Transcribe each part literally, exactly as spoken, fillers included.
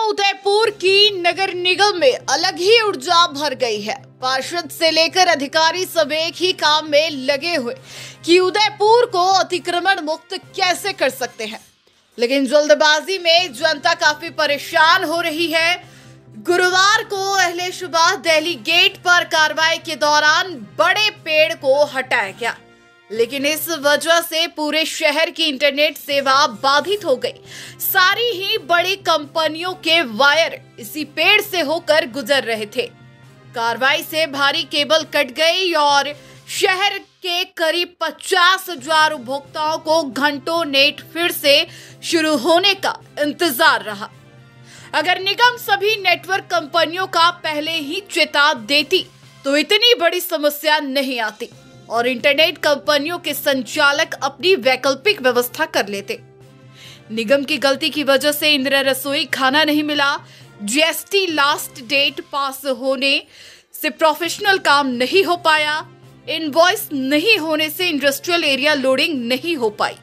उदयपुर की नगर निगम में अलग ही ऊर्जा भर गई है। पार्षद से लेकर अधिकारी सब एक ही काम में लगे हुए कि उदयपुर को अतिक्रमण मुक्त कैसे कर सकते हैं, लेकिन जल्दबाजी में जनता काफी परेशान हो रही है। गुरुवार को अहले सुबह दिल्ली गेट पर कार्रवाई के दौरान बड़े पेड़ को हटाया गया, लेकिन इस वजह से पूरे शहर की इंटरनेट सेवा बाधित हो गई। सारी ही बड़ी कंपनियों के वायर इसी पेड़ से होकर गुजर रहे थे। कार्रवाई से भारी केबल कट गई और शहर के करीब पचास हजार उपभोक्ताओं को घंटों नेट फिर से शुरू होने का इंतजार रहा। अगर निगम सभी नेटवर्क कंपनियों का पहले ही चेता देती तो इतनी बड़ी समस्या नहीं आती और इंटरनेट कंपनियों के संचालक अपनी वैकल्पिक व्यवस्था कर लेते। निगम की गलती की वजह से इंदिरा रसोई खाना नहीं मिला, जीएसटी लास्ट डेट पास होने से प्रोफेशनल काम नहीं हो पाया, इनवॉइस नहीं होने से इंडस्ट्रियल एरिया लोडिंग नहीं हो पाई।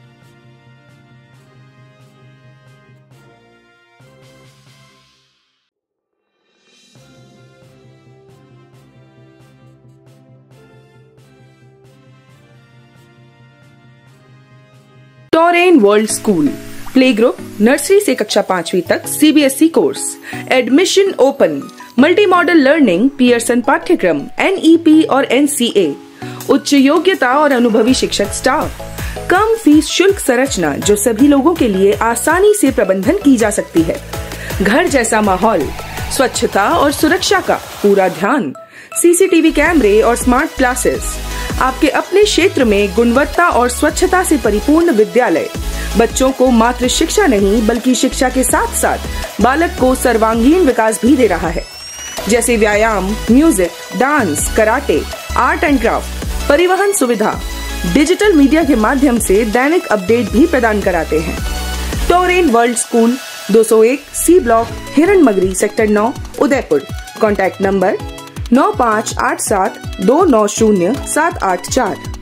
Toren world school play group nursery से कक्षा पांचवी तक CBSE course, admission open, multi model learning, Pearson पाठ्यक्रम, एनईपी और एनसीए, उच्च योग्यता और अनुभवी शिक्षक स्टाफ, कम फीस शुल्क संरचना जो सभी लोगों के लिए आसानी से प्रबंधन की जा सकती है, घर जैसा माहौल, स्वच्छता और सुरक्षा का पूरा ध्यान, सीसीटीवी कैमरे और स्मार्ट क्लासेस, आपके अपने क्षेत्र में गुणवत्ता और स्वच्छता से परिपूर्ण विद्यालय। बच्चों को मात्र शिक्षा नहीं बल्कि शिक्षा के साथ साथ बालक को सर्वांगीण विकास भी दे रहा है, जैसे व्यायाम, music, dance, karate, art and craft, परिवहन सुविधा, डिजिटल मीडिया के माध्यम से दैनिक अपडेट भी प्रदान कराते हैं। टोरेन वर्ल्ड स्कूल दो सौ एक सी ब्लॉक, हिरन मगरी, सेक्टर नौ, उदयपुर। कॉन्टैक्ट नंबर नौ पाँच आठ सात दो नौ शून्य सात आठ चार।